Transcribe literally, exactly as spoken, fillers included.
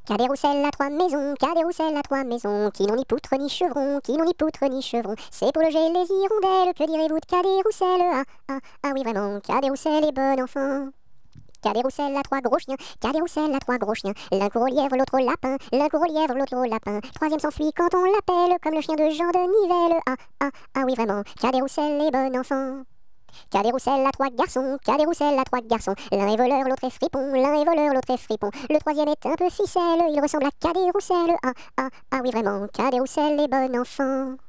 Cadet Roussel a trois maisons, Cadet Roussel a trois maisons, qui n'ont ni poutre ni chevron, qui n'ont ni poutre ni chevron. C'est pour loger les hirondelles, que direz-vous de Cadet Roussel? Ah, ah, ah oui vraiment, Cadet Roussel est bon enfant. Cadet Roussel a trois gros chiens, Cadet Roussel a trois gros chiens. L'un court au lièvre, l'autre au lapin, l'un court au lièvre, l'autre au lapin. Troisième s'enfuit quand on l'appelle, comme le chien de Jean de Nivelle. Ah, ah, ah oui vraiment, Cadet Roussel est bon enfant. Cadet Roussel a trois garçons, Cadet Roussel a trois garçons. L'un est voleur, l'autre est fripon, l'un est voleur, l'autre est fripon. Le troisième est un peu ficelle, il ressemble à Cadet Roussel. Ah, ah, ah oui vraiment, Cadet Roussel est bon enfant.